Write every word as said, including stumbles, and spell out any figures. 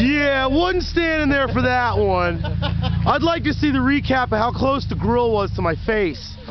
Yeah, wasn't standing there for that one. I'd like to see the recap of how close the grill was to my face.